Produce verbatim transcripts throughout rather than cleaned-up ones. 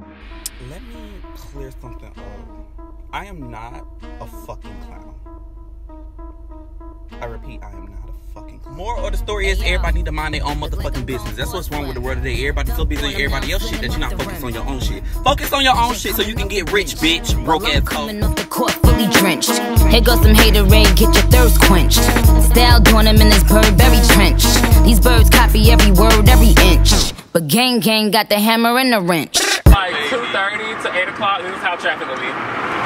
Let me clear something up. I am not a fucking clown. I repeat, I am not a fucking clown. Moral of the story is everybody need to mind their own motherfucking business. That's what's wrong with the world today. Everybody's so busy on everybody else shit that you're not focused on your own shit. Focus on your own shit so you can get rich, bitch. Broke ass hoe. Coming off the court fully drenched. Here goes some haterade, get your thirst quenched. Style doing them in this Burberry trench. These birds copy every word, every inch. But gang gang got the hammer and the wrench. Like two thirty to eight o'clock, this is how traffic will be.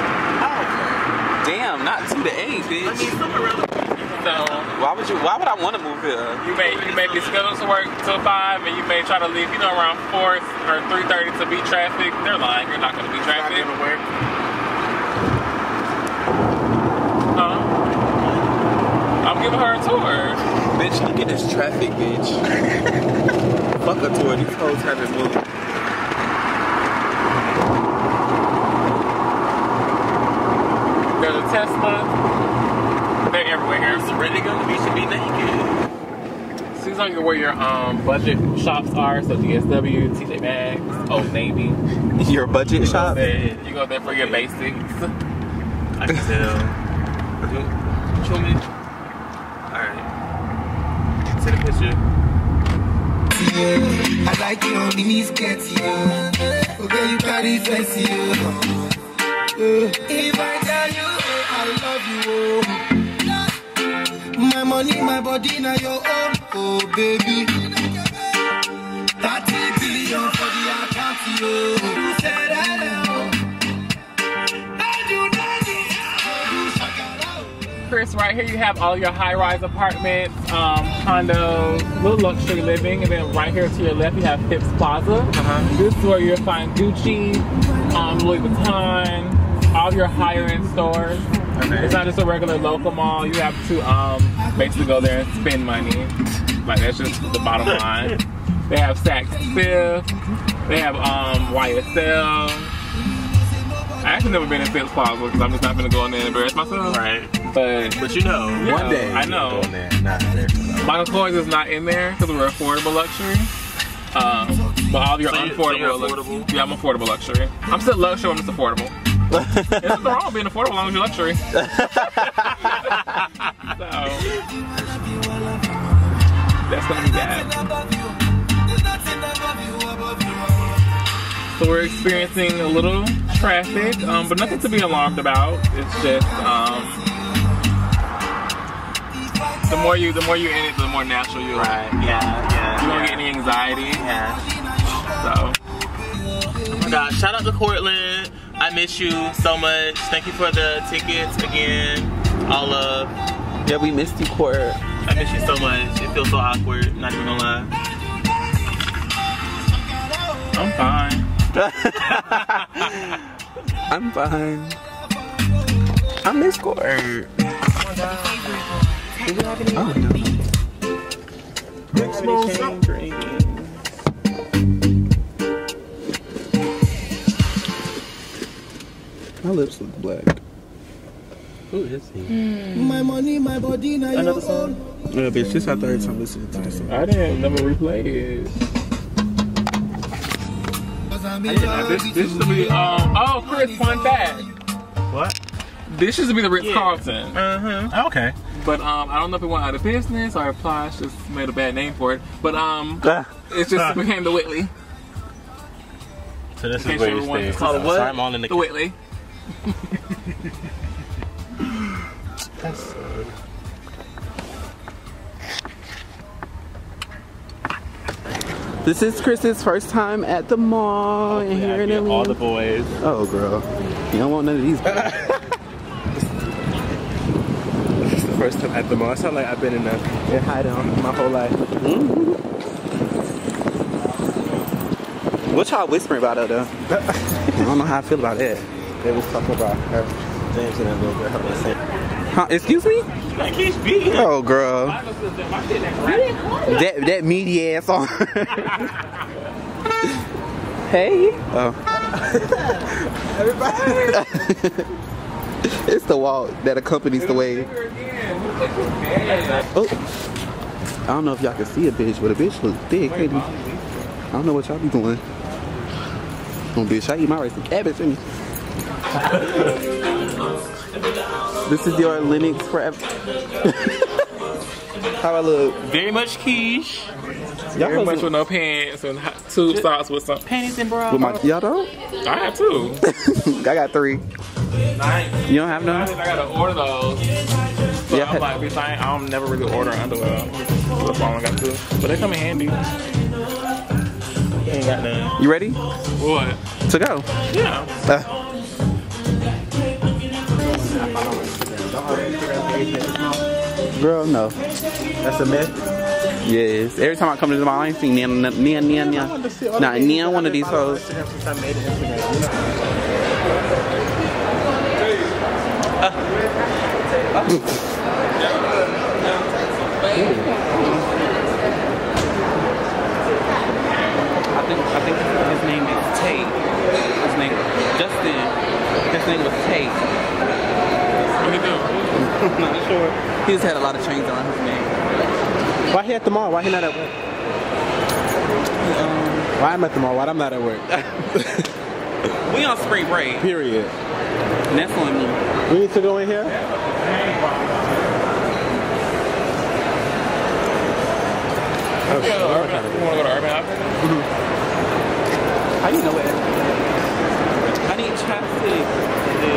Damn, not two to eight, bitch. I mean, super relevant. So why would you? Why would I want to move here? you may you may be scheduled to work till five, and you may try to leave, you know, around four or three thirty to beat traffic. They're lying. You're not going to beat traffic. Not gonna work. Huh? I'm giving her a tour. Bitch, look at this traffic, bitch. Fuck a tour. These hoes haven't moved. There's a Tesla. They're everywhere here. It's ready to go. You should be naked. So these are where your um budget shops are. So D S W, T J Maxx, Old Navy. Your budget shop? You go there for your basics. I can tell. Show me. Alright. Take a picture. Yeah, I like your mini skirt, yeah. Okay, you carry fancy, yeah. If I tell you I love you, oh. My money, my body, now your own, oh baby. thirty billion for the account, yo. You said hello. I do not. Chris, right here you have all your high-rise apartments, um, condos, little luxury living, and then right here to your left you have Phipps Plaza. Uh-huh. This is where you'll find Gucci, um, Louis Vuitton, all your higher-end stores. Okay. It's not just a regular local mall. You have to um, basically go there and spend money. Like, that's just the bottom line. They have Saks Fifth. They have um, Y S L. I actually never been in Phipps Plaza because I'm just not going to go in there and embarrass myself. Right. But, but you know, yeah, one day I know. Go in there, not there. Michael Kors is not in there because we're affordable luxury. Um, but all your so unaffordable, you, so affordable? Yeah, I'm affordable luxury. I'm still luxury, I'm just affordable. There's nothing wrong with being affordable as long as you're luxury. So, that's gonna be that. So we're experiencing a little traffic, um, but nothing to be alarmed about. It's just um, the more you, the more you're in it, the more natural you're. Right. Yeah. Yeah. You don't yeah. get any anxiety. Yeah. So. Oh my God! Shout out to Cortland. I miss you so much. Thank you for the tickets again. All love. Yeah, we missed you, Court. I miss you so much. It feels so awkward. Not even gonna lie. I'm fine. I'm fine. I miss Court. Oh my God. Do you have any? Oh no. Small soft drink. My lips look black. Who is he? Mm. My money, my body, now Another your song? own. Yeah, bitch, this is our third time listening to this song. I didn't never replay it. This, this used to be, um, oh, Chris, fun fact. What? This used to be the Ritz Carlton. Yeah. Uh-huh. Okay. But um, I don't know if it went out of business or if Plies just made a bad name for it. But um, it just became the Whitley. So this In is case where you you want stay. to call it what? what? I'm on in the, the Whitley. That's sad. This is Chris's first time at the mall and hearing him. All the boys. Oh, girl. You don't want none of these boys. This is the first time at the mall. I sound like I've been in a in hideout my whole life. Mm-hmm. What y'all whispering about her, though? I don't know how I feel about that. They was talking about her. James and that little girl. Huh? Excuse me? I can't speak. Oh, girl. That, that meaty ass on. Hey. Oh. Everybody. It's the walk that accompanies the wave. Oh. I don't know if y'all can see a bitch, but a bitch look thick. I don't know what y'all be doing. Oh, bitch, I eat my rice and cabbage. And... This is your Lennox forever. How I look? Very much quiche. Very much with no pants and hot tube socks with some Panties and bras. With my, y'all don't? I have two. I got three. Nice. You don't have none? I gotta order those. So Yeah. I'm like, bitch, I, ain't- I don't never really order underwear. So that's why I got two. But they come in handy. Ain't got none. You ready What? to go? Yeah. Uh, girl, no. That's a myth. Yes. Every time I come to the mall, I ain't seen Nia, Nia, Nia, Nia. Nah, Nia, one of these hoes. I think I think his name is Tate. His name Justin. His name was Tate. What do you do? I'm not sure. He just had a lot of chains around his neck. Why he at the mall? Why he not at work? Um, Why I'm at the mall? Why I'm not at work? we on spring break. Period. And that's on me. We need to go in here? Oh, you wanna go to Urban, you wanna go to Urban Outfitters? How you know it? I need chapstick. Uh,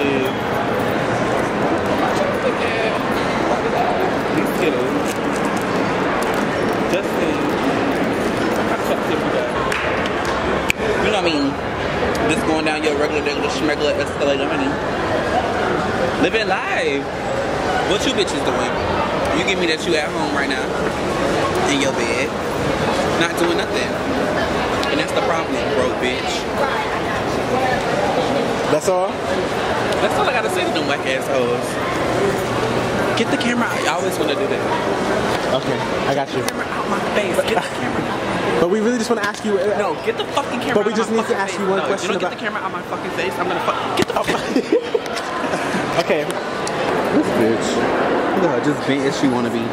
These Skittles. Justin. What kind of chapstick you got? You know what I mean? Just going down your regular, regular, schmegular escalator, honey. Living life. What you bitches doing? You give me that you at home right now. In your bed. Not doing nothing. And that's the problem, broke bitch. That's all? That's all I gotta say to them whack ass hoes. Get the camera out. I always wanna do that. Okay, I got you. Get the camera out my face. Get the camera out. But we really just want to ask you. Uh, No, get the fucking camera But we out just my need to fucking ask face. you one no, question you don't about- get the camera out my fucking face. I'm gonna fuck. Get the fuck. Okay. This bitch. Look at her, just bent as she wanna be.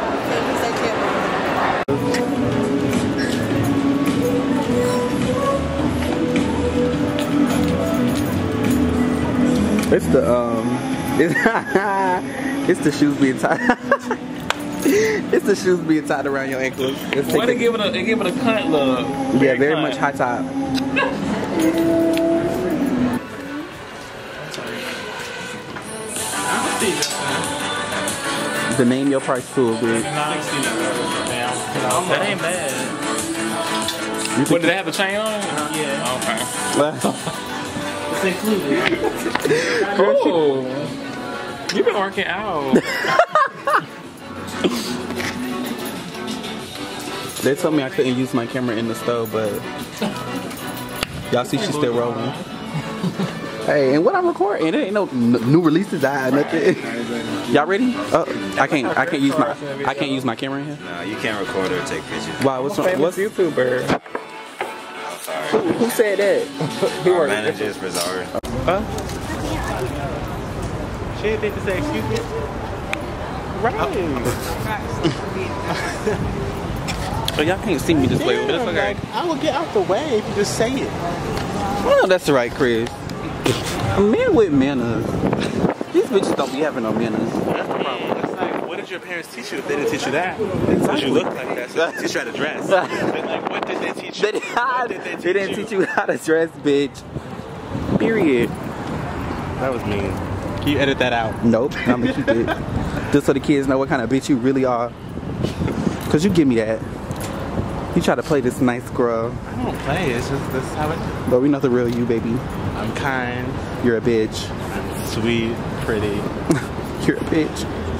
It's the um, it's, it's the shoes being tied. It's the shoes being tied around your ankles. It's Why they taking- give it a they give it a cunt look? yeah, very cunt. much high top. The name your price too, bitch. That ain't bad. What, did they have the chain on? Yeah. Okay. It's included. Oh, you've been working out. They told me I couldn't use my camera in the stove, but y'all see she's still rolling. Hey, and what I'm recording, it ain't no n new releases, I nothing. Y'all ready? Oh, I can't, I can't use my, I can't use my camera in here. No, you can't record or take pictures. Wow, what's wrong? What's YouTuber? I'm sorry. who, who said that? Our manager is bizarre. Huh? She didn't think to say excuse me. Right. So y'all can't see me this way, but it's okay. Like, I will get out the way if you just say it. Well, that's right, Chris. A man with manners. These bitches don't be having no manners. That's the problem. It's like, what did your parents teach you if they didn't teach you that? Because you look like that, so they teach you how to dress. But like, what did they teach you? They, What did they teach they didn't you? teach you how to dress, bitch. Period. That was mean. Can you edit that out? Nope, I'm gonna keep it. Just so the kids know what kind of bitch you really are. Cause you give me that. You try to play this nice girl, I don't play. It's just this is how it. but we know the real you, baby. I'm kind. You're a bitch. I'm sweet, pretty. You're a bitch.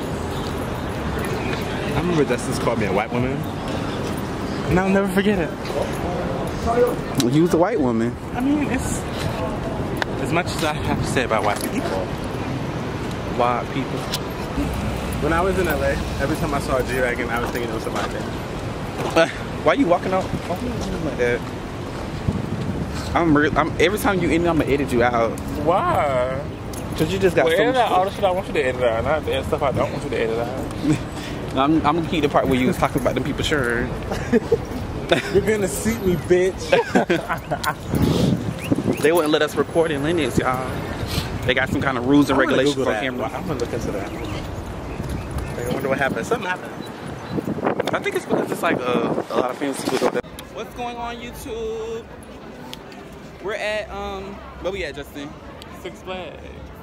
I remember Justice called me a white woman, and I'll never forget it. You was a white woman. I mean, it's as much as I have to say about white people. White people. When I was in L A, every time I saw a G-Wagon, I was thinking it was somebody. Uh, why you walking out oh, like that? I'm real. I'm every time you end, I'm gonna edit you out. Why? Cause you just got Well, so edit much out all the shit I want you to edit out, not the stuff I don't want you to edit out. I'm, I'm gonna keep the part where you was talking about them people sure. You're gonna seat me, bitch. They wouldn't let us record in Linux, y'all. They got some kind of rules and regulations on camera. I'm gonna look into that. I wonder what happened. Something happened. I think it's because it's like uh, a lot of famous people go there. What's going on, YouTube? We're at um, where we at, Justin? Six Flags.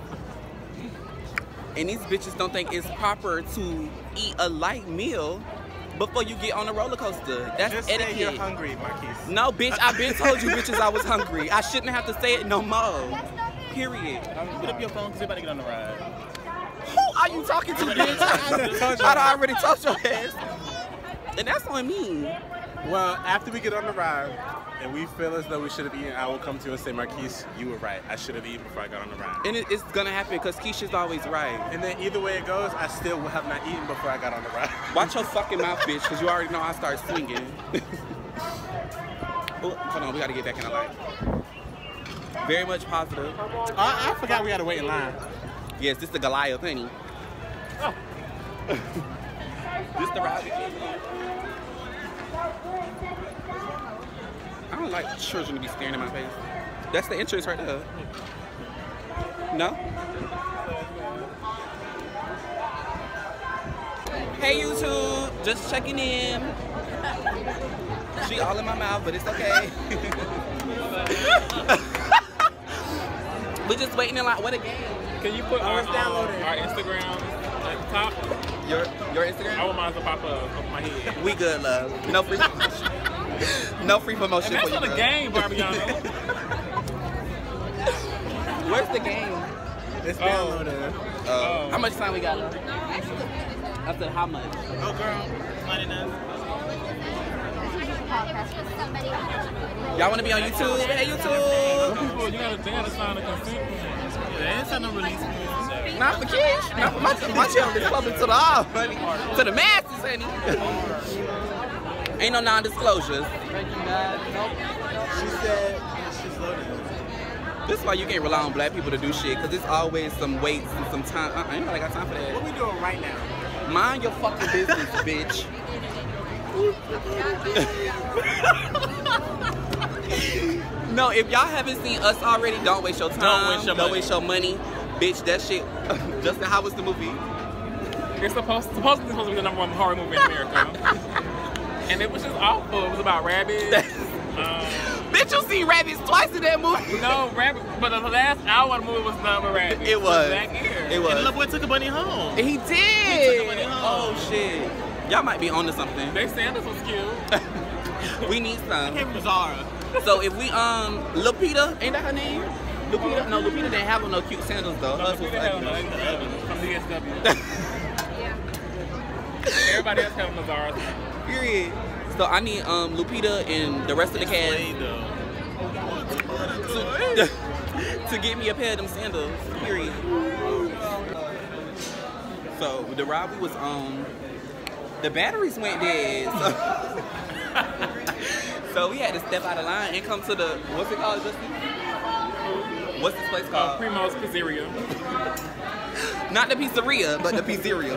And these bitches don't think it's proper to eat a light meal before you get on a roller coaster. That's Just etiquette. say you're hungry, Marquise. No, bitch, I've been told you bitches I was hungry. I shouldn't have to say it no more. Period. Put up your phone because you're about to get on the ride. Who are you talking to, bitch? I done already told your ass. And that's on me. Well, after we get on the ride and we feel as though we should have eaten, I will come to you and say, Marquise, you were right. I should have eaten before I got on the ride. And it, it's gonna happen because Keisha's always right. And then either way it goes, I still will have not eaten before I got on the ride. Watch your fucking mouth, bitch, because you already know I start swinging. Oh, hold on, we gotta get back in the light. Very much positive. I, I forgot we had to wait in line. Yes, this is the Goliath, honey. Oh. This the ride we came on. I don't like children to be staring in my face. That's the entrance right there. No? Hey YouTube, just checking in. She all in my mouth, but it's okay. We're just waiting in line. What a game. Can you put Oh, our, it's downloaded. um, our Instagram at the top? Your your Instagram? I want mine to pop up off my head. We good, love. No free promotion. No free promotion And for that's you. on the girl. game, Barbiano. Where's the game? It's Oh. downloaded. Uh, How much time we got left? I said how much? Oh, girl. ninety-nine. Y'all want to be on YouTube? Hey, YouTube. People, you gotta, they gotta sign a consent form. They ain't sign no release form. Not for kids. Not for my, my channel is public to the all, honey. To the masses, honey. Ain't no non-disclosures. She said she's loaded. This is why you can't rely on black people to do shit, because it's always some waits and some time. Uh, ain't nobody got time for that. What we doing right now? Mind your fucking business, bitch. No, if y'all haven't seen us already, don't waste your time. Don't waste your don't money. waste your money. Bitch, that shit. Justin, how was the movie? It's supposed, supposedly supposed to be the number one horror movie in America. And it was just awful. It was about rabbits. um, Bitch, you see rabbits twice in that movie. no, rabbit, but the last hour of the movie was not with rabbits. It was. Black ear. It And was. little boy took a bunny home. He did. He took the money home. Oh shit. Y'all might be onto something. They said this was cute. We need some. Came from Zara. So if we um Lupita, ain't that her name? Lupita? No, Lupita didn't have on no cute sandals though. No, Hers we was didn't have ugly. no from D S W. Everybody else had on the Zara. Period. So I need um Lupita and the rest of the cast Slade, though. to, to get me a pair of them sandals. Period. So the ride we was on, the batteries went dead. So, so we had to step out of line and come to the, what's it called, Justin? What's this place Uh, called? Primo's Pizzeria. Not the pizzeria, but the pizzeria.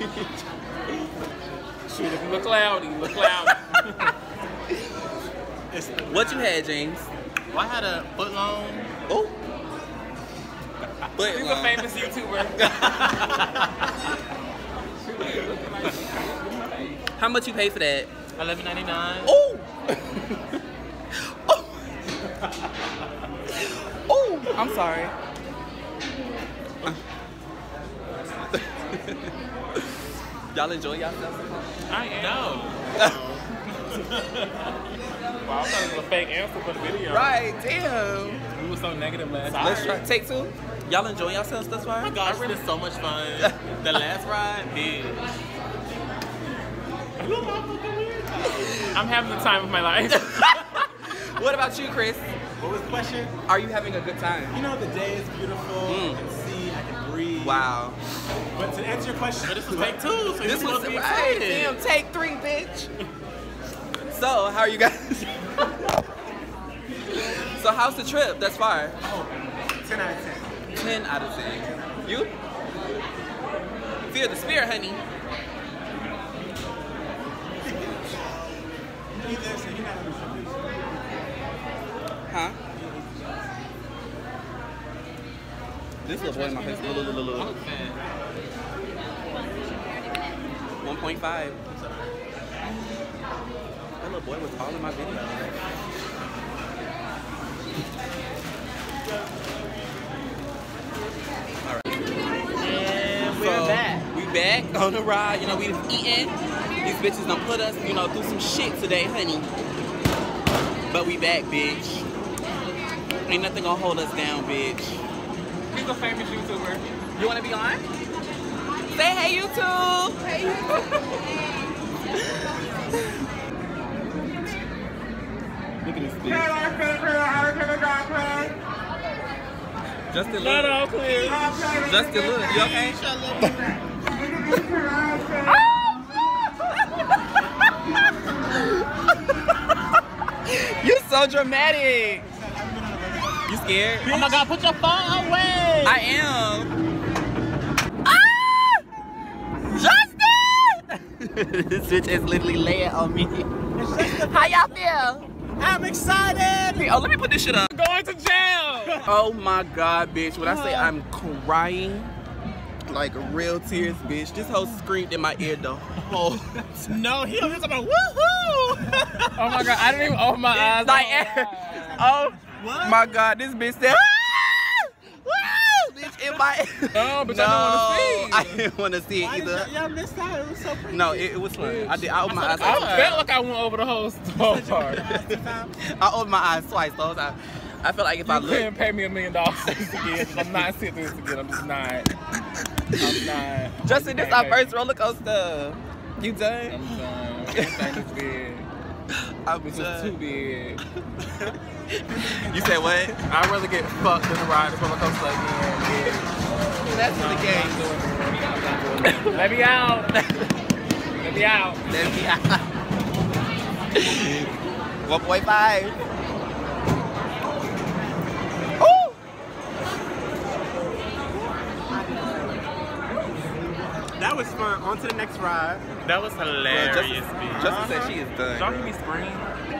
Shoot, if you look cloudy, look cloudy. What you had, James? Well, I had a foot long. Oh. Foot He's a long. famous YouTuber. How much you pay for that? eleven ninety-nine. Oh. Oh. Oh. I'm sorry. Y'all enjoy yourselves? I am. No. Wow, I thought it was a fake answer for the video. Right, damn. We were so negative last Let's time. try. Take two. Y'all enjoy yourselves thus far? Oh my gosh, it was so much fun. The last ride, bitch. I'm having the time of my life. What about you, Chris? What was the question? Are you having a good time? You know, the day is beautiful. Mm. I can see, I can breathe. Wow. But to answer your question, But this was take two, so This you're was supposed to be right. excited. Damn, take three, bitch. So, how are you guys? So, how's the trip thus far? ten out of ten. ten out of ten. You? Fear the spirit, honey. Huh? little boy in my face. Look, look, look, look, look. one point five. That little boy was all in my video. All right. And we're So, back. We back on the ride. You know, we was eating. These bitches done put us, you know, through some shit today, honey. But we back, bitch. Ain't nothing gonna hold us down, bitch. He's a famous YouTuber. You wanna be on? Say hey, YouTube! Hey, YouTube! Look at this bitch. Justin, look. Not all clear. Justin, look. You okay? You so dramatic. You scared? Oh my God, put your phone away. I am. Ah! Justin! This bitch is literally laying on me. How y'all feel? I'm excited. Oh, let me put this shit up. Going to jail. Oh my God, bitch. When I say I'm crying, like real tears, bitch. This hoe screamed in my ear the whole time. No, he was about woohoo. Oh my God, I didn't even open my eyes. Like, oh What? my God, this bitch said, ah! Woo! Bitch, in my No, but no, I don't want to see. I didn't want to see it Why did either. y'all miss that? It was so pretty. No, it, it was fun. I did. I opened my eyes. I twice. felt like I went over the whole store. I opened my eyes twice. So I, was like, I feel like if I You look, couldn't pay me a million dollars again. I'm not sitting through this again. I'm just not. I'm not. Justin, this our first roller coaster. You done? I'm done. Everything is big. I'm This is too done. big. You said what? I'd rather get fucked than to ride this roller coaster again. Yeah. That's No, the I'm game. not doing it. I'm not doing it. Let me out. Let me out. Let me out. one point five. Ooh! That was fun. On to the next ride. That was hilarious, Justin, bitch. Justin said she is done. Don't give me scream.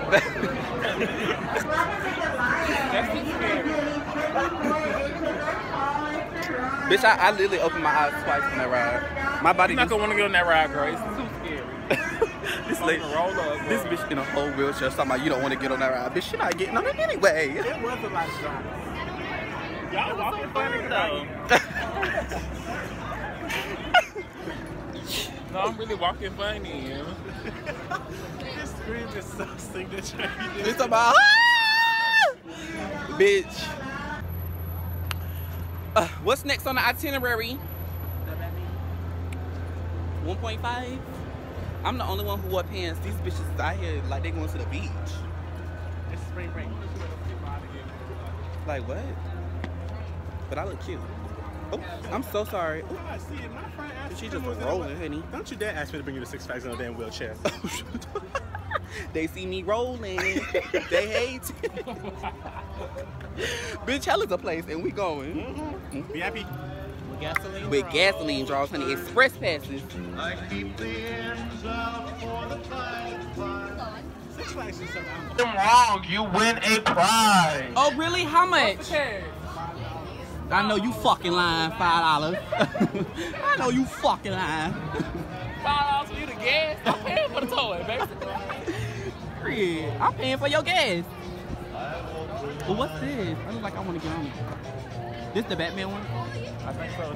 Bitch, I, I literally opened my eyes twice on that ride. My body I'm not just, gonna want to get on that ride, Grace. It's too scary. this, lady, roll up, this bitch in a whole wheelchair talking about you don't want to get on that ride. Bitch, you're not getting on it anyway. It was a lot of drama. Y'all walking funny though. No, I'm really walking funny. This scream is so signature. It's about, ah! Bitch. Uh, what's next on the itinerary? one point five? I'm the only one who wore pants. These bitches out here like they going to the beach. It's spring break. Like what? But I look cute. Oh, I'm so sorry. Oh, I see it. My friend asked she me just was in a rolling, wheel- honey. Don't you dare ask me to bring you to Six Flags in a damn wheelchair. They see me rolling. They hate it. Bitch, hell is a place and we going. Mm-hmm. Be happy. Gasoline. With gasoline draws, honey. Express passes. Six Flags is something. Wrong. You win a prize. Oh, really? How much? I know you fucking lying. Five dollars. I know you fucking lying. Five dollars for you to gas. I'm paying for the toy, basically. Period. I'm paying for your gas. Well, what's this? I look like I want to get on it. This the Batman one? I think so.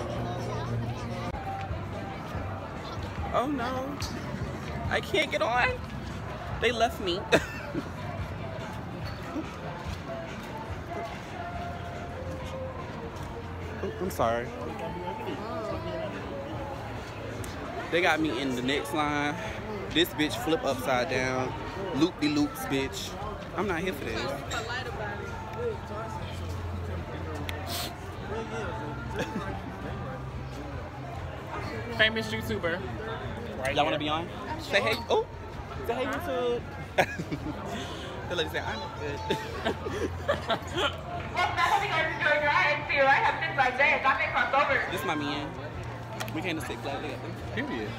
Oh no. I can't get on. They left me. Oh, I'm sorry. They got me in the next line. This bitch flip upside down. Loop de loops, bitch. I'm not here for this. Famous YouTuber. Right Y'all want to here. be on? Say hey. Oh, say hey YouTube. The lady said, I'm good. This is my man. We came to Six Flags together. Period.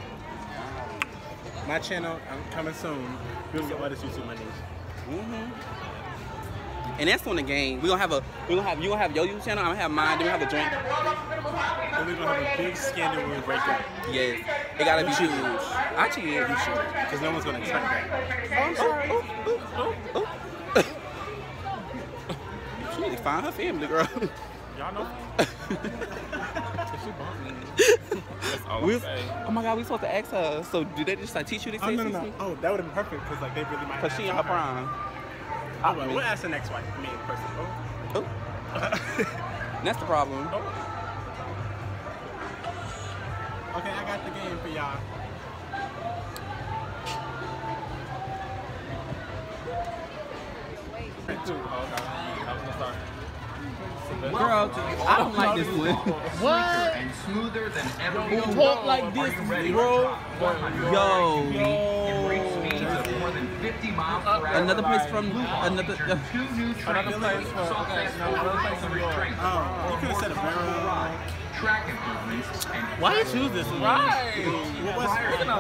My channel, I'm coming soon. You'll get what is YouTube my niche. Mm-hmm. And that's on the game. We're gonna have a we gonna have you gonna have your YouTube channel, I'm gonna have mine, then we have a drink. Then we're gonna have a big scandal when we break up. Yes. It gotta be huge. I cheated. You should. Because no one's gonna expect that. I'm sorry. Ooh, ooh, ooh, ooh. She need to find her family, girl. Y'all know. She bumped me. That's all We I'm was, saying. oh my god, we supposed to ask her. So do they just like teach you these Oh, things? no, no, no. Oh, that would have been perfect because like they really might. Cause she in her prime. Oh, well, we'll ask the next wife. I mean, person. Oh. Oh. That's the problem. Oh. Okay, I got the game for y'all. Girl, I don't like this one. What? And smoother than ever You before. talk like this, bro. Yo. Great speeds of more than fifty miles per hour. Another place from another. Uh, Two new trains. Another place from- Salt okay, Lake no, City, another place from New York. restraints, Oh, you could have said a barrel. track improvements, and Why you choose this one? Right. What was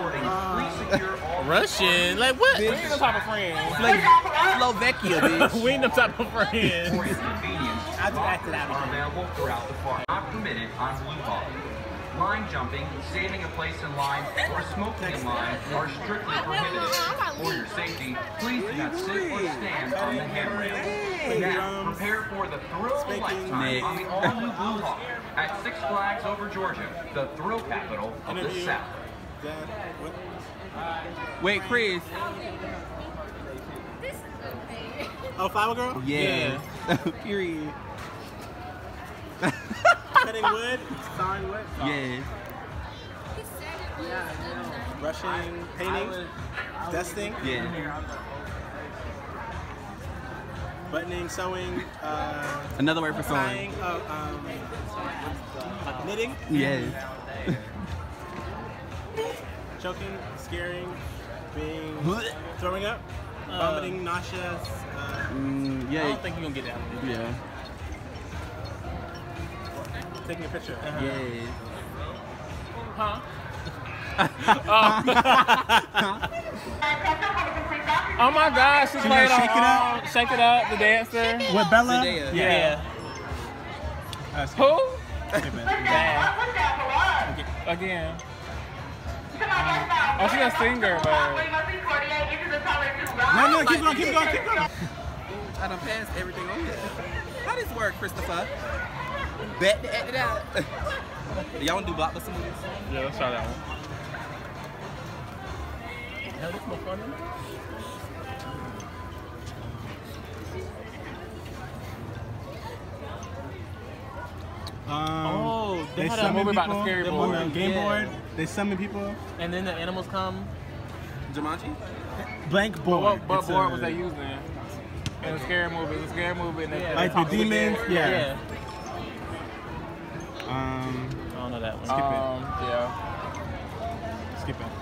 Russian? Like what? We ain't the type of friends. like Slovakia, bitch. We ain't the type of friends. for your convenience. I just acted out Are again. available throughout the park. Not permitted on Blue Hawk. Line jumping, saving a place in line, or smoking in line are strictly prohibited. For your safety, please do not sit or stand on the handrail. Now, prepare for the thrill of a lifetime on the all-new Blue Hawk at Six Flags Over Georgia, the thrill capital of the Interview. South. Dad, what? Wait, Chris. Oh, Flower Girl? Yeah. Period. Cutting wood? Sawing wood? Yeah. Brushing, painting, dusting, Yeah. buttoning, sewing, uh, Another word for tying, sewing. uh, um, like knitting, Yes. choking, scaring, being, throwing up, vomiting, nauseous, uh, Mm, I yeah. don't think you're gonna get that one. Yeah. taking a picture. Yeah. Huh? Oh my gosh, she Can played you on Shake It Up? um, Shake It Up, the dancer. With Bella? Zendaya. Yeah. That's Who? Okay, man. Bad. Again. Oh, she's a singer, but No, no, keep going, keep going, keep going. I done passed everything on here. How does work, Christopher? Bet to act it out. Y'all wanna do blockbuster movies? yeah, let's try that one. Hell, this more fun. Um, Oh, they had a summon movie about the people, scary they board. on the game Yeah. board. They summon people. And then the animals come. Jumanji? Blank But board. what, what It's board a- was they using? In a scary movie. It's a scary movie. And they, Yeah. they Like talk the with demons? it. Yeah. Yeah. Um, I don't know that one. Skip it. Um, yeah. skip it.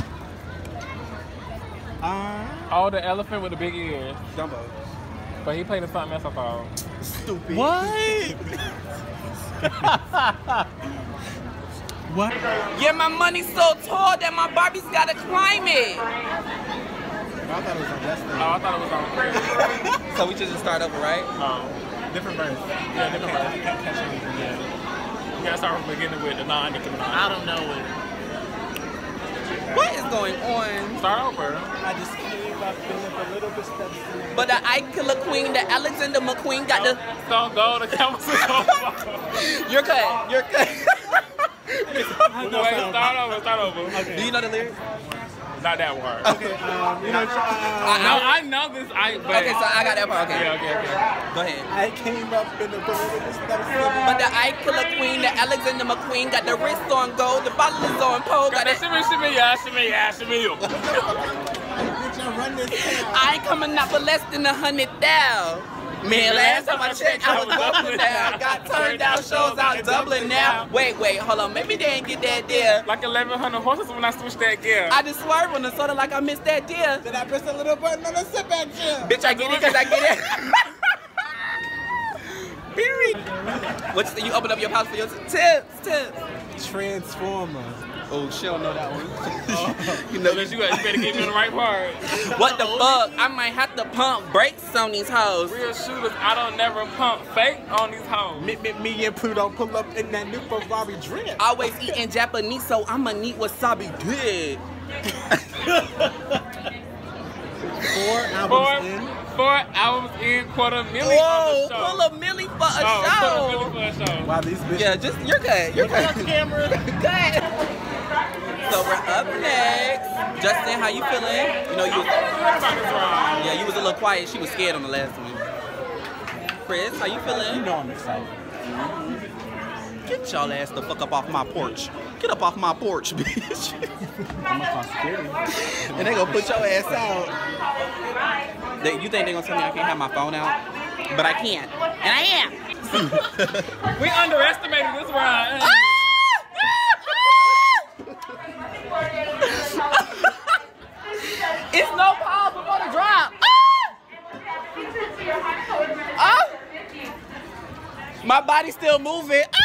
Uh, Oh, the elephant with the big ears. Dumbo. But he played in something else, I thought. stupid. What? What? Yeah, my money's so tall that my Barbie's gotta climb it. I thought it was on Destiny. Oh, I thought it was on Chris. So we should just start over, right? Oh. Different verse. Yeah, different verse. You can't catch anything yet. You gotta start from the beginning with the non-Nicki Minaj. I don't know it. What is going on? Start over. I just came up feeling a little bit stuck. But the Ike Killer Queen, the Alexander McQueen got the. Don't go. The cameras is on. You're cut. You're cut. Wait, start over. Start over. Do you know the lyrics? Not that word. Okay, um, you know, uh, No, I know this. I. But, Okay, so I got that part. Okay. Yeah, okay, okay. Go ahead. I came up in a little bit stuck. But the Ike Killer Queen, the Alexander McQueen got the wrist on gold, the bottle is on pole, Got got that it. shimmy, shimmy, yeah, shimmy, yeah, shimmy. Bitch, I run this town. I ain't coming out for less than a hundred thou. Man, last time I checked, I was doubling now. Got turned down shows out Dublin now. Wait, wait, hold on. Maybe they ain't get that deal. Like eleven hundred horses when I switched that gear. I just swerved on the soda like I missed that deal. Then I press a little button on the sit back chair. Bitch, I get it because I get it. Period. What you, you open up your pouch for your tips, tips. Transformers. Oh, she don't know that one. Oh. You know that you, you better get me on the right part. What the fuck? I might have to pump brakes on these hoes. Real shooters, I don't never pump fake on these hoes. Me, me, me and Pluto pull up in that new Ferrari drip. Always eating Japanese, so I'ma need wasabi good. Four albums four, in. Four albums in, quarter million Whoa, on the show. pull a milli for a oh, show. Pull a milli for a show. Wow, these bitches. Yeah, just, you're good. You're good. Camera. Good. So we're up next. Justin, how you feeling? You know, you was, yeah, you was a little quiet. She was scared on the last one. Chris, how you feeling? You know I'm excited. Get y'all ass the fuck up off my porch. Get up off my porch, bitch. I'm gonna call security. And they gonna put your ass out. They, you think they gonna tell me I can't have my phone out? But I can't. And I am. We underestimated this round. It's no pause before the drop. Ah! Ah! My body's still moving. Ah!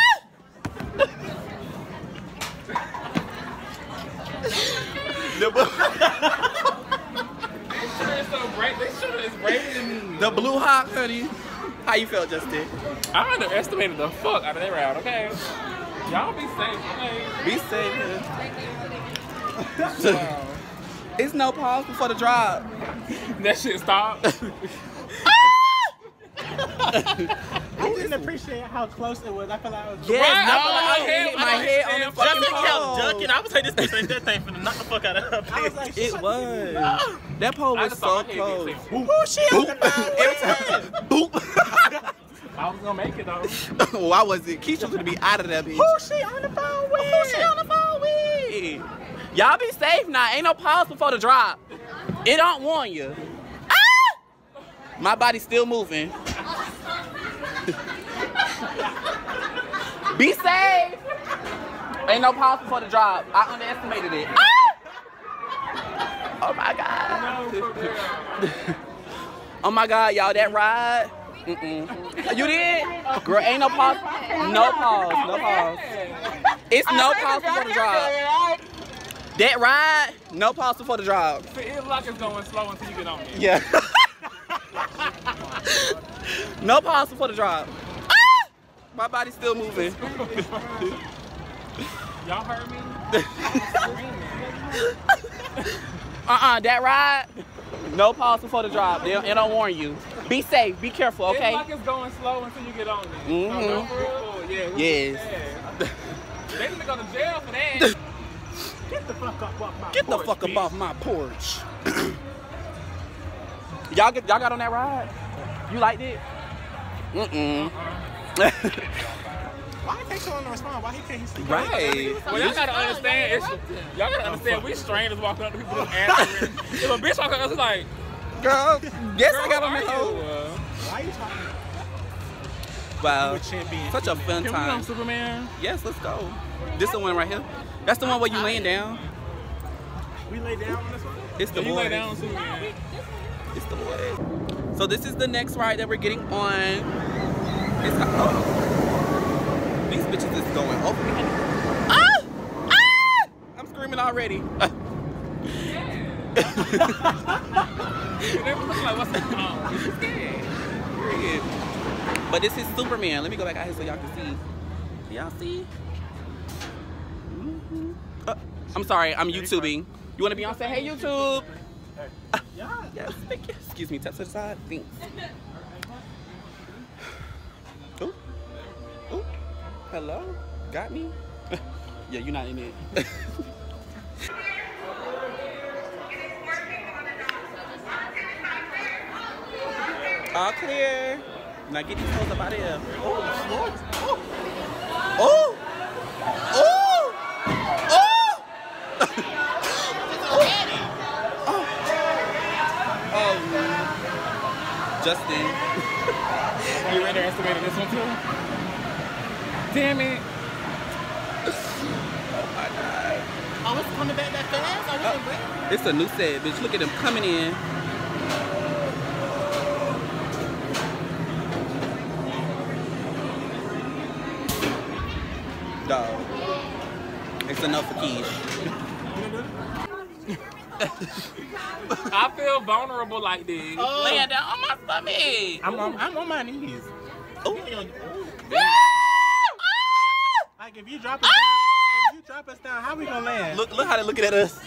the, so bright. They should have rated the Blue Hawk, honey. How you felt, Justin? I underestimated the fuck out of that round, okay? Y'all be safe, okay? Be safe, huh? Wow. It's no pause before the drop. That shit stopped. I didn't appreciate how close it was. I felt like I was. Yes, right? I felt Oh, like I my head, hit my head on the fucking Justin kept pole. ducking. I was like, this bitch ain't that thing finna knock the fuck out of her. I was like, It shut was. the- That pole I was just so thought my head close. get sick. Who she on the phone Every time. Boop. I was gonna make it though. Why was it? Keisha was gonna be out of that bitch. Who she on the phone with? Who she on the phone with? Y'all be safe now. Ain't no pause before the drop. It don't warn you. Ah! My body's still moving. Be safe. Ain't no pause before the drop. I underestimated it. Ah! Oh my god. Oh my god, y'all, that ride. Mm-mm. You did? Girl, ain't no pause. No pause. No pause. It's no pause before the drop. That ride, no pause before the drop. See, it's like it's going slow until you get on it. Yeah. No pause before the drop. Ah! My body's still moving. Y'all heard me? Uh-uh, that ride, no pause before the drop. They, it don't warn you. Be safe, be careful, okay? It's like it's going slow until you get on it. Mm-hmm. No, no, for real? Yeah. Yes. They need to go to jail for that. Get the fuck up off my Get the porch, fuck up bitch. off my porch. Y'all get y'all got on that ride? You liked it? Mm-mm. Why it take so long to respond? Why he can't he speak? Right. Well, y'all gotta understand. It's, y'all gotta understand. We strangers walking up to people just answering. If a bitch walk up, it's like, Girl, yes, girl, I got who on that are hoe. you? Uh, Why you talking? Wow. You a champion. Such a fun Can we time. on Superman? Yes, let's go. This the one right here. That's the one where you laying down. We lay down on this one. It's the Yeah, you boy. lay down on Superman. It's the boy. So this is the next ride that we're getting on. It's oh. These bitches is going over me. Ah! Ah! I'm screaming already. They look like, what's going on? You scared. Period. But this is Superman. Let me go back out here so y'all can see. Y'all see? Mm-hmm. uh, I'm sorry, I'm YouTubing. You want to be on set? Hey, YouTube. Uh, yes, thank you. Excuse me, tap to the side. Thanks. Ooh. Ooh. Hello? Got me? Yeah, you're not in it. All clear. Now get these hoes up out of here. Oh, oh, oh, oh, oh. Oh, Justin. You underestimated this one too? Damn it. Oh my God. Oh, it's coming back that fast? I wasn't ready. It's a new set, bitch. Look at them coming in. Dog. It's enough for Keish. I feel vulnerable like this. Oh. Laying down on my stomach. I'm on, I'm on my knees. Oh. Like if you drop us down, if you drop us down, how we gonna land? Look, look how they're looking at us.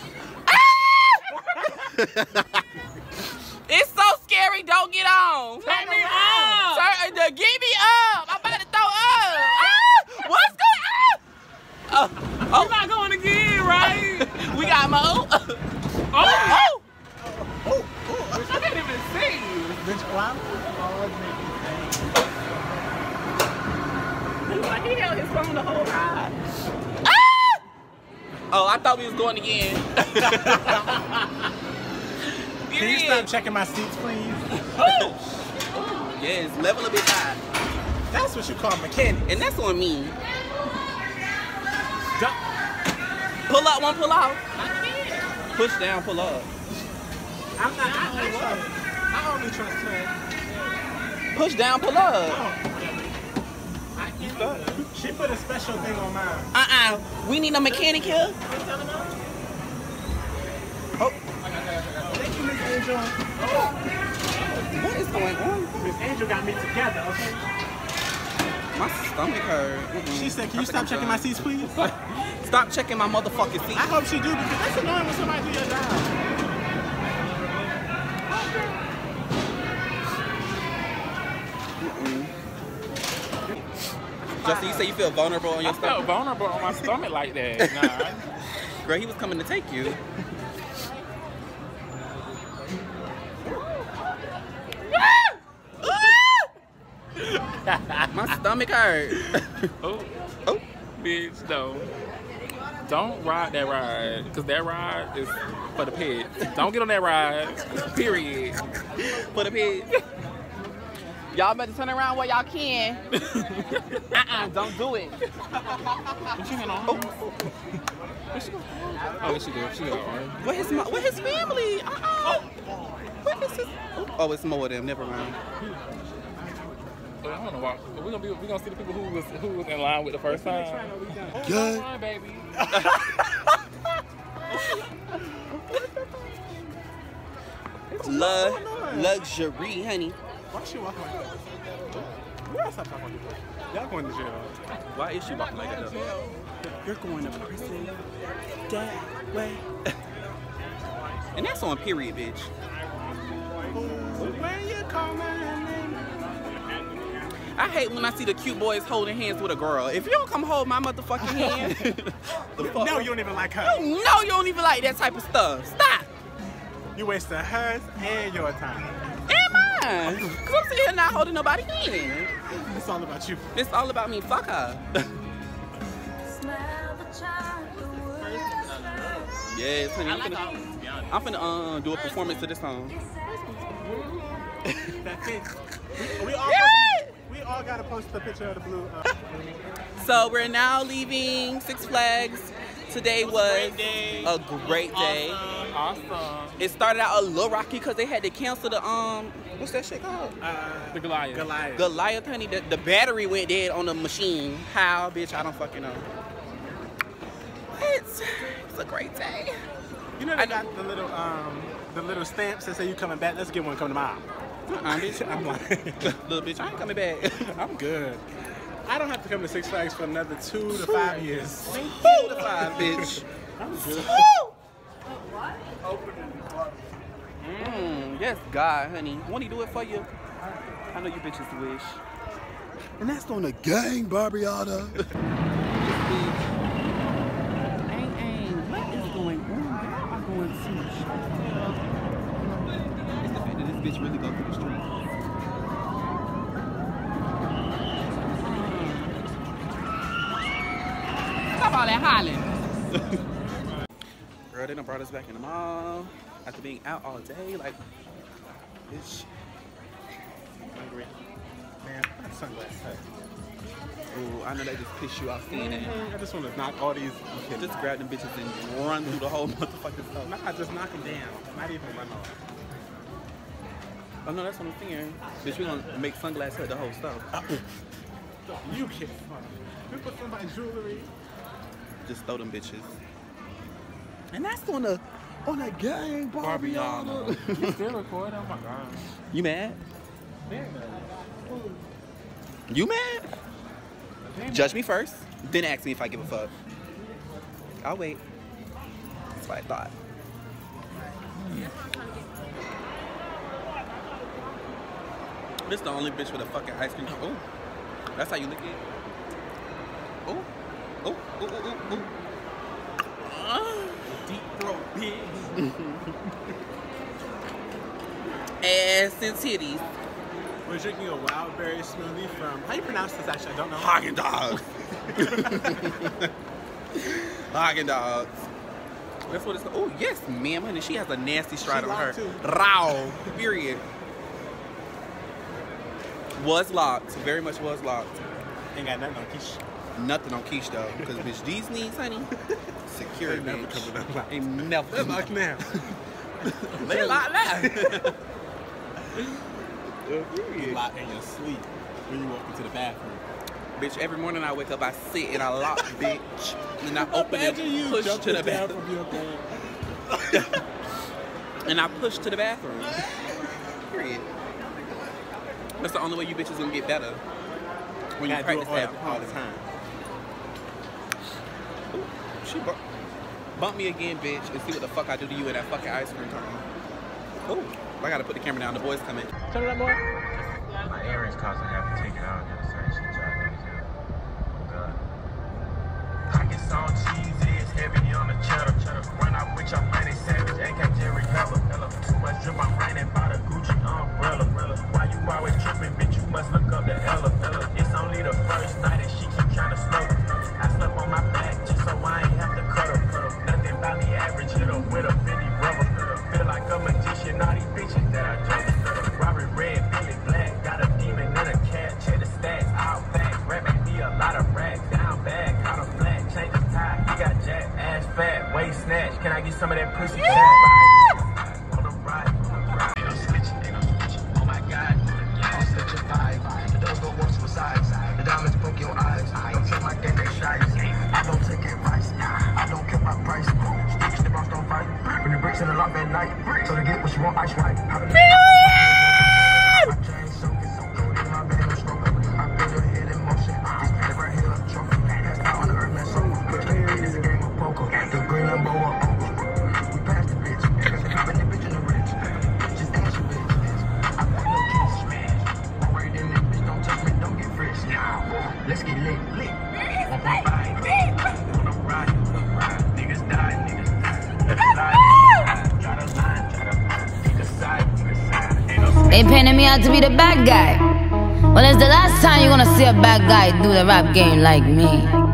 It's so scary. Don't get on. Take me up. Sir, get me up. I'm about to throw up. Ah! What's going on? Oh, oh. We're not going again, right? We got Mo. Oh. Oh. Oh. I can't even see. Bitch, why would you always make me think? Like he held his phone the whole ride. Ah! Oh, I thought we was going again. Can you stop checking my seats, please? Oh. Yes, level a bit high. That's what you call mechanic. And that's on me. Duh. Pull up, one pull out. Push down, pull up. I'm not. I, I, trust, I only trust her. Push down, pull up. I, you know, she put a special thing on mine. Uh-uh. We need a mechanic here. Oh. Thank you, Miss Angel. Oh. What is going on? Miss Angel got me together, okay? My stomach hurt. Mm-mm. She said, can you stop checking my seats, please? Stop checking my motherfucking seat. I hope she do, because that's annoying when somebody do your job. Justin, you say you feel vulnerable on your I stomach? felt vulnerable on my stomach like that. Nah. Girl, he was coming to take you. My stomach hurt. Oh, Oh. bitch, no. Don't ride that ride, because that ride is for the pit. Don't get on that ride, period. For the pig. Y'all better turn around while y'all can. Uh-uh, don't do it. What you hand on? Oh. Where she go? Oh, she go. She go. Where his, mo- where his family? Uh-uh. Where is his... Oh, it's more of them. Never mind. But I don't know why. We're gonna be. We're gonna see the people who was who was in line with the first time. Good. Line, baby. Lu- luxury, honey. Why she walking like that? Where else I talking about this? Y'all going to jail. Why is she walking like that? Though? You're going to prison that way. And that's on period, bitch. When you call my name. I hate when I see the cute boys holding hands with a girl. If you don't come hold my motherfucking hand, the fuck? No, you don't even like her. You know you don't even like that type of stuff. Stop. You wasted hers and your time. And mine. Because I'm sitting here not holding nobody hand. It's all about you. It's all about me. Fuck her. Yes, honey. I'm finna, I'm finna uh, do a performance to this song. That's it. We, we, all Yeah. post, we all gotta post the picture of the blue. Uh, So we're now leaving Six Flags. Today was a great day. Awesome. It started out a little rocky because they had to cancel the um what's that shit called? uh, The Goliath. Goliath. Goliath, honey. The, the battery went dead on the machine. How, bitch? I don't fucking know. It's it's a great day. You know they got the little um the little stamps that say you coming back. Let's get one coming tomorrow. Uh-uh, bitch. I'm like, Little bitch, I ain't coming back. I'm good. I don't have to come to Six Flags for another two to five years. Two to five, bitch. I'm good. Mm, yes, God, honey. Won't he do it for you? I know you bitches wish. And that's on the gang, Barbiata. Ain't, ain't. What is going on? Y'all are going too much. It's the fact that this bitch really go through the street. Stop all that hollering. Girl, they done brought us back in the mall after being out all day. Like, bitch. Hungry. Man, that sunglasses. Ooh, I know they just piss you off seeing it. I just want to knock all these. Just grab them bitches and run through the whole motherfucking stuff. Nah, just knock them down. Not even run off. Oh no, that's what I'm saying. Bitch, we gonna make sunglasses hurt the whole stuff. You can't. You put somebody's jewelry. Just throw them bitches. And that's on the on the gang, Barbiana. You still recording? Oh my god. You mad? Very mad. You mad? Very Judge me first, then ask me if I give a fuck. I'll wait. That's what I thought. This the only bitch with a fucking ice cream. Oh, that's how you lick it. Oh, oh, oh, oh, oh, oh. Deep throat, bitch. Ass and titties. We're drinking a wild berry smoothie from, how do you pronounce this actually? I don't know. Haagen Dogs. Haagen Dogs. That's what it's called. Oh, yes, ma'am. And she has a nasty stride She on her. locked, too. Raw. Period. Was locked. Very much was locked. Ain't got nothing on quiche. Nothing on quiche, though. Because, bitch, these knees, honey, secure, Ain't never bitch. coming unlocked. Ain't never They're locked now. They locked now. You lock in your sleep when you walk into the bathroom. Bitch, every morning I wake up, I sit and I lock, bitch. And then I open it, Imagine you push to jumping the down bathroom. from your bed. And I push to the bathroom. Period. That's the only way you bitches gonna get better. When you Gotta do practice it all, that all the time. Ooh, she bump, bump me again, bitch, and see what the fuck I do to you in that fucking ice cream cone. Oh, I gotta put the camera down. The boys coming. Turn it up more. My earrings cost I have to take it out. That's how she tried to do. God. Pockets on cheese, is heavy on the cheddar. When I with your money, savage, A K Jerry Heller. Too much drip, I'm raining by the Gucci umbrella. Why you always tripping, bitch? You must look up the Ella. It's only the first night and she keep trying to slow. I slept on my back just so I ain't have to cut her. Nothing about me average, hit her with a fifty rubber. Feel like a magician, all these bitches that I drove. Robert Red, Billy Black, got a demon and a cat. Check the stats, out back, rapping me a lot of racks. Down bag, caught a flat, change the tie. He got jack, ass fat, waist snatch. Can I get some of that pussy chat? On the right, on the right. Ain't no switching, ain't no switching. Oh my God, I'm such a vibe. The doors go one suicide. The diamonds broke your eyes. Don't take my game, that shy. I don't take advice. I don't care about price. Sticks, the boss don't fight. Bring the bricks in the lock at night. So to get what you want, ice white. My chain soaking, so cold in my bed, no smoke. I feel your head in motion. This pad right here, a trophy. That's out on the earth, man, so put your head in the game of poker. The green Lambo up. We passed the bitch. Popping the bitch in the rich. Just ask your bitch. I got no kids. Don't worry, them niggas don't touch me, don't get fresh. Let's get lit. Lit. one point five. On the ride. Niggas die, niggas die. Try to line, try to pick a side, pick a side. Ain't no They painted me out to be the bad guy. Well, it's the last time you're gonna see a bad guy do the rap game like me.